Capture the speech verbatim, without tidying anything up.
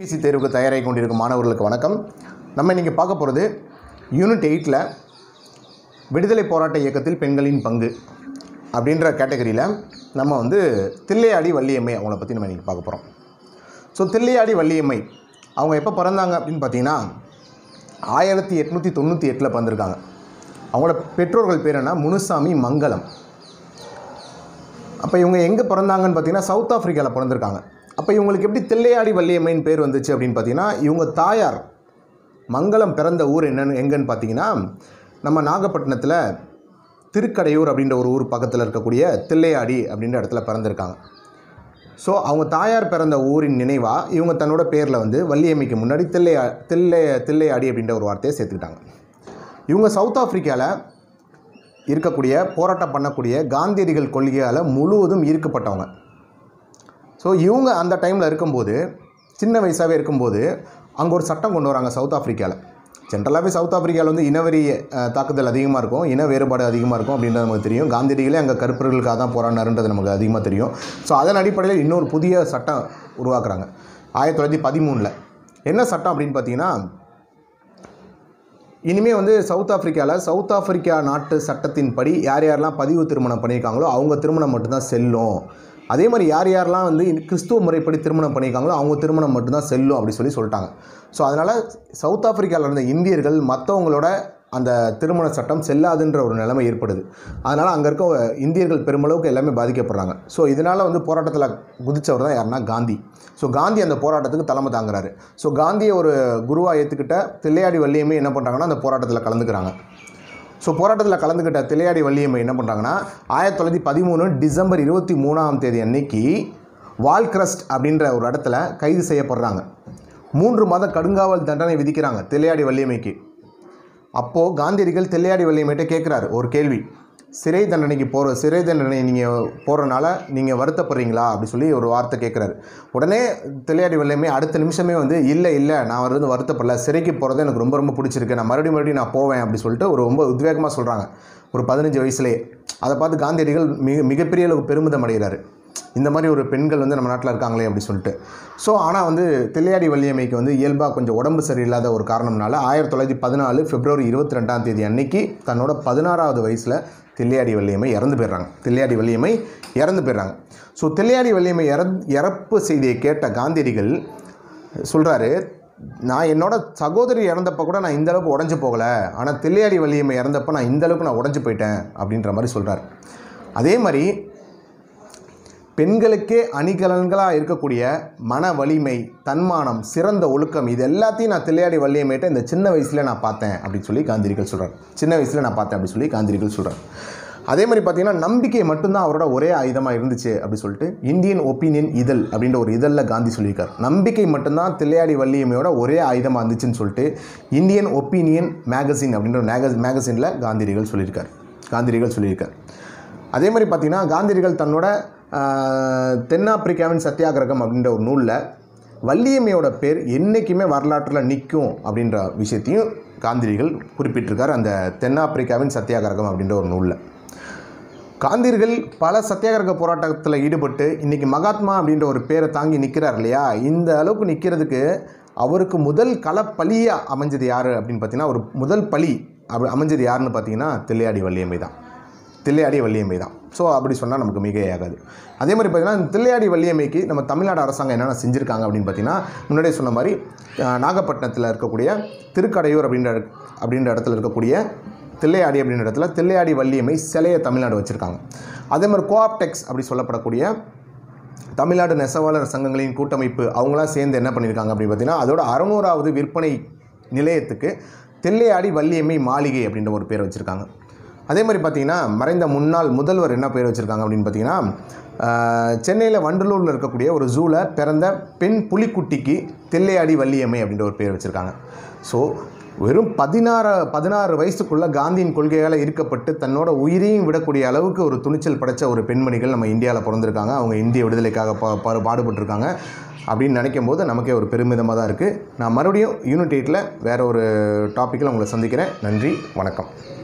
TNPSC தேர்வுக்கு தயாராகி கொண்டிருக்கும் மாணவர்களுக்கு வணக்கம். நம்ம இன்றைக்கி பார்க்க போகிறது யூனிட் எயிட்டில் விடுதலை போராட்ட இயக்கத்தில் பெண்களின் பங்கு அப்படின்ற கேட்டகரியில் நம்ம வந்து தில்லையாடி வள்ளியம்மை அவங்கள பற்றி நம்ம இன்றைக்கி பார்க்க போகிறோம். ஸோ தில்லையாடி வள்ளியம்மை அவங்க எப்போ பிறந்தாங்க அப்படின்னு பார்த்தீங்கன்னா ஆயிரத்தி எட்நூற்றி தொண்ணூற்றி எட்டில் பிறந்திருக்காங்க. அவங்களோட பெற்றோர்கள் பேர் என்ன, முனுசாமி மங்கலம். அப்போ இவங்க எங்கே பிறந்தாங்கன்னு பார்த்தீங்கன்னா சவுத் ஆஃப்ரிக்காவில் பிறந்திருக்காங்க. அப்போ இவங்களுக்கு எப்படி தில்லையாடி வள்ளியம்மைன்னு பேர் வந்துச்சு அப்படின்னு பார்த்தீங்கன்னா, இவங்க தாயார் மங்களம் பிறந்த ஊர் என்னன்னு எங்கன்னு பார்த்தீங்கன்னா நம்ம நாகப்பட்டினத்தில் திருக்கடையூர் அப்படின்ற ஒரு ஊர் பக்கத்தில் இருக்கக்கூடிய தில்லையாடி அப்படின்ற இடத்துல பிறந்திருக்காங்க. ஸோ அவங்க தாயார் பிறந்த ஊரின் நினைவாக இவங்க தன்னோட பேரில் வந்து வள்ளியம்மைக்கு முன்னாடி தில்லையா தில்லை தில்லையாடி அப்படின்ற ஒரு வார்த்தையை சேர்த்துக்கிட்டாங்க. இவங்க சவுத் ஆஃப்ரிக்காவில் இருக்கக்கூடிய போராட்டம் பண்ணக்கூடிய காந்தியடிகள் கொள்கையால் முழுவதும் ஈர்க்கப்பட்டவங்க. ஸோ இவங்க அந்த டைமில் இருக்கும்போது, சின்ன வயசாகவே இருக்கும்போது அங்கே ஒரு சட்டம் கொண்டு வராங்க சவுத் ஆஃப்ரிக்காவில். ஜென்ரலாகவே சவுத் ஆஃப்ரிக்காவில் வந்து இனவெறி தாக்குதல் அதிகமாக இருக்கும், இன வேறுபாடு அதிகமாக இருக்கும் அப்படின்றது நமக்கு தெரியும். காந்தியடிகளே அங்கே கருப்பர்களுக்காக தான் போராடினாருன்றது நமக்கு அதிகமாக தெரியும். ஸோ அதன் அடிப்படையில் இன்னொரு புதிய சட்டம் உருவாக்குறாங்க ஆயிரத்தி தொள்ளாயிரத்தி பதிமூணில். என்ன சட்டம் அப்படின்னு பார்த்தீங்கன்னா, இனிமேல் வந்து சவுத் ஆஃப்ரிக்காவில் சவுத் ஆஃப்ரிக்கா நாட்டு சட்டத்தின்படி யார் யாரெல்லாம் பதிவு திருமணம் பண்ணியிருக்காங்களோ அவங்க திருமணம் மட்டும்தான் செல்லும். அதே மாதிரி யார் யாரெல்லாம் வந்து கிறிஸ்துவ முறைப்படி திருமணம் பண்ணியிருக்காங்களோ அவங்க திருமணம் மட்டும்தான் செல்லும் அப்படி சொல்லி சொல்லிட்டாங்க. ஸோ அதனால் சவுத் ஆஃப்ரிக்காவில் இருந்த இந்தியர்கள் மற்றவங்களோட அந்த திருமண சட்டம் செல்லாதுன்ற ஒரு நிலைமை ஏற்படுது. அதனால் அங்கே இருக்க இந்தியர்கள் பெருமளவுக்கு எல்லாமே பாதிக்கப்படுறாங்க. ஸோ இதனால் வந்து போராட்டத்தில் குதித்தவர் தான் யாருன்னா காந்தி. ஸோ காந்தி அந்த போராட்டத்துக்கு தலைமை தாங்குறாரு. ஸோ காந்தியை ஒரு குருவாக ஏற்றுக்கிட்ட தில்லையாடி வள்ளியம்மை என்ன பண்ணுறாங்கன்னா அந்த போராட்டத்தில் கலந்துக்கிறாங்க. ஸோ போராட்டத்தில் கலந்துக்கிட்ட தில்லையாடி வள்ளியம்மை என்ன பண்ணுறாங்கன்னா ஆயிரத்தி தொள்ளாயிரத்தி பதிமூணு டிசம்பர் இருபத்தி மூணாம் தேதி அன்னைக்கு வால்கிரஸ்ட் அப்படின்ற ஒரு இடத்துல கைது செய்யப்படுறாங்க. மூன்று மாத கடுங்காவல் தண்டனை விதிக்கிறாங்க தில்லையாடி வள்ளியம்மைக்கு. அப்போது காந்தியடிகள் தில்லையாடி வள்ளியம்மைகிட்ட கேட்குறாரு ஒரு கேள்வி, சிறை தண்டனைக்கு போகிற சிறை தண்டனை நீங்கள் போகிறனால நீங்கள் வருத்தப்படுறீங்களா அப்படி சொல்லி ஒரு வார்த்தை கேட்குறாரு. உடனே தில்லையாடி வள்ளியம்மை அடுத்த நிமிஷமே வந்து இல்லை இல்லை நான் வந்து வருத்தப்படல, சிறைக்கு போகிறது எனக்கு ரொம்ப ரொம்ப பிடிச்சிருக்கு, நான் மறுபடியும் மறுபடியும் நான் போவேன் அப்படி சொல்லிட்டு ஒரு ரொம்ப உத்வேகமாக சொல்கிறாங்க ஒரு பதினஞ்சு வயசுலேயே. அதை பார்த்து காந்தியடிகள் மிக மிகப்பெரிய அளவுக்கு பெருமிதம் அடைகிறாரு, இந்த மாதிரி ஒரு பெண்கள் வந்து நம்ம நாட்டில் இருக்காங்களே அப்படி சொல்லிட்டு. ஸோ ஆனால் வந்து தில்லையாடி வள்ளியம்மைக்கு வந்து இயல்பாக கொஞ்சம் உடம்பு சரியில்லாத ஒரு காரணம்னால ஆயிரத்தி தொள்ளாயிரத்தி பதினாலு பிப்ரவரி இருபத்தி ரெண்டாம் தேதி அன்னைக்கு தன்னோட பதினாறாவது வயசில் தில்லையாடி வள்ளியம்மை இறந்து போயிடுறாங்க. தில்லையாடி வள்ளியம்மை இறந்து போயிடுறாங்க. ஸோ தில்லையாடி வள்ளியம்மை இற இறப்பு செய்தியை கேட்ட காந்தியடிகள் சொல்கிறாரு, நான் என்னோட சகோதரி இறந்தப்போ கூட நான் இந்தளவுக்கு உடஞ்சி போகலை, ஆனால் தில்லையாடி வள்ளியம்மை இறந்தப்போ நான் இந்தளவுக்கு நான் உடஞ்சி போயிட்டேன் அப்படின்ற மாதிரி சொல்கிறார். அதே மாதிரி பெண்களுக்கே அணிகலன்களாக இருக்கக்கூடிய மன வலிமை, தன்மானம், சிறந்த ஒழுக்கம், இது எல்லாத்தையும் நான் தில்லையாடி வள்ளியம்மையிட்ட இந்த சின்ன வயசில் நான் பார்த்தேன் அப்படின்னு சொல்லி காந்தியடிகள் சொல்கிறார். சின்ன வயசில் நான் பார்த்தேன் அப்படின்னு சொல்லி காந்தியடிகள் சொல்கிறார். அதே மாதிரி பார்த்திங்கன்னா நம்பிக்கை மட்டும்தான் அவரோட ஒரே ஆயுதமாக இருந்துச்சு அப்படி சொல்லிட்டு இந்தியன் ஒப்பீனியன் இதழ் அப்படின்ற ஒரு இதழில் காந்தி சொல்லியிருக்கார். நம்பிக்கை மட்டும்தான் தில்லையாடி வள்ளியம்மையோட ஒரே ஆயுதமாக இருந்துச்சுன்னு சொல்லிட்டு இந்தியன் ஒப்பீனியன் மேகசின் அப்படின்ற மேக மேகசினில் காந்தியடிகள் சொல்லியிருக்கார் காந்தியடிகள் சொல்லியிருக்கார் அதே மாதிரி பார்த்திங்கன்னா காந்தியடிகள் தன்னோட தென்னாப்பிரிக்காவின் சத்தியாகிரகம் அப்படின்ற ஒரு நூலில் வள்ளியம்மையோட பேர் என்றைக்குமே வரலாற்றில் நிற்கும் அப்படின்ற விஷயத்தையும் காந்தியடிகள் குறிப்பிட்டிருக்கார் அந்த தென்னாப்பிரிக்காவின் சத்தியாகிரகம் அப்படின்ற ஒரு நூலில். காந்தியடிகள் பல சத்தியாகிரக போராட்டத்தில் ஈடுபட்டு இன்றைக்கி மகாத்மா அப்படின்ற ஒரு பேரை தாங்கி நிற்கிறார் இல்லையா, இந்த அளவுக்கு நிற்கிறதுக்கு அவருக்கு முதல் களப்பலியாக அமைஞ்சது யார் அப்படின்னு பார்த்தீங்கன்னா, ஒரு முதல் பலி அப்படி அமைஞ்சது யாருன்னு பார்த்தீங்கன்னா தில்லையாடி வள்ளியம்மை தான் தில்லையாடி வள்ளியம்மை தான். ஸோ அப்படி சொன்னால் நமக்கு மிகையாகாது. அதே மாதிரி பார்த்திங்கன்னா தில்லையாடி வள்ளியம்மைக்கு நம்ம தமிழ்நாடு அரசாங்கம் என்னென்ன செஞ்சுருக்காங்க அப்படின்னு பார்த்திங்கன்னா, முன்னாடியே சொன்ன மாதிரி நாகப்பட்டினத்தில் இருக்கக்கூடிய திருக்கடையூர் அப்படின்ற அப்படின்ற இடத்துல இருக்கக்கூடிய தில்லையாடி அப்படின்ற இடத்துல தில்லையாடி வள்ளியம்மை சிலையை தமிழ்நாடு வச்சுருக்காங்க. அதே மாதிரி கோஆப்டெக்ஸ் அப்படி சொல்லப்படக்கூடிய தமிழ்நாடு நெசவாளர் சங்கங்களின் கூட்டமைப்பு அவங்களாம் சேர்ந்து என்ன பண்ணியிருக்காங்க அப்படின்னு பார்த்திங்கன்னா, அதோட அறுநூறாவது விற்பனை நிலையத்துக்கு தில்லையாடி வள்ளியம்மை மாளிகை அப்படின்ற ஒரு பேர் வச்சுருக்காங்க. அதே மாதிரி பார்த்திங்கன்னா மறைந்த முன்னாள் முதல்வர் என்ன பேர் வச்சுருக்காங்க அப்படின்னு பார்த்திங்கன்னா, சென்னையில் வண்டலூரில் இருக்கக்கூடிய ஒரு ஜூவில் பிறந்த பெண் புலிக்குட்டிக்கு தில்லையாடி வள்ளியம்மை அப்படின்ற ஒரு பேர் வச்சுருக்காங்க. ஸோ வெறும் பதினாறு பதினாறு வயசுக்குள்ளே காந்தியின் கொள்கையால் ஈர்க்கப்பட்டு தன்னோட உயிரையும் விடக்கூடிய அளவுக்கு ஒரு துணிச்சல் படைத்த ஒரு பெண்மணிகள் நம்ம இந்தியாவில் பிறந்திருக்காங்க. அவங்க இந்திய விடுதலைக்காக பா பாடுபட்டுருக்காங்க அப்படின்னு நினைக்கும் போது நமக்கே ஒரு பெருமிதமாக தான் இருக்குது. நான் மறுபடியும் யூனிட் எயிட்டில் வேறு ஒரு டாப்பிக்கில் உங்களை சந்திக்கிறேன். நன்றி, வணக்கம்.